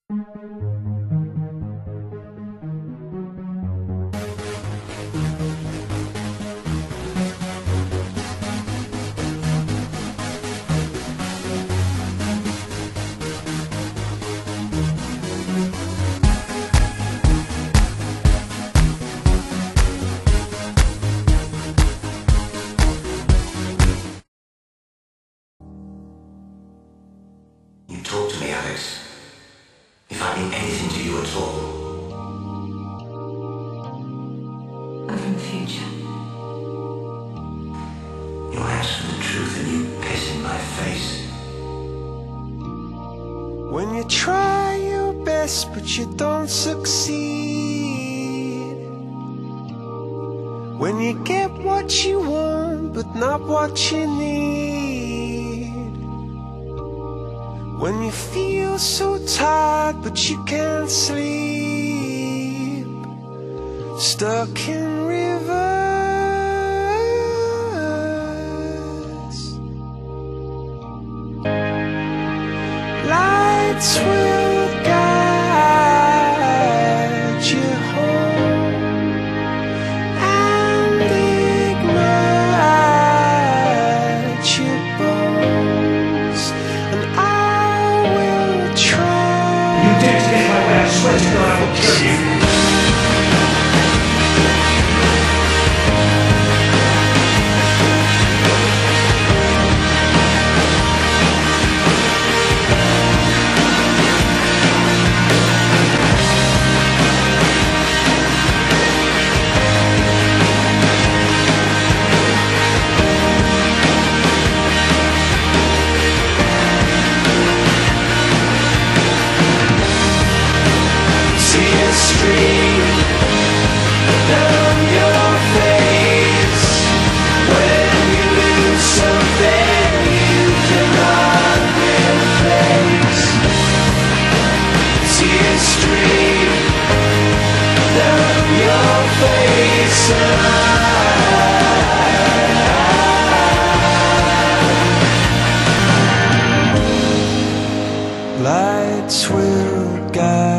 You talk to me, Alex. If I mean anything to you at all. I'm from the future. You ask for the truth and you piss in my face. When you try your best but you don't succeed, when you get what you want but not what you need, when you feel so tired but you can't sleep, stuck in reverse. Lights will guide you home and ignite your bones, and I will try. You dare to get in my way, I swear to God I will kill you. Stream down your face when you lose something you cannot replace. Tears stream down your face, and lights will guide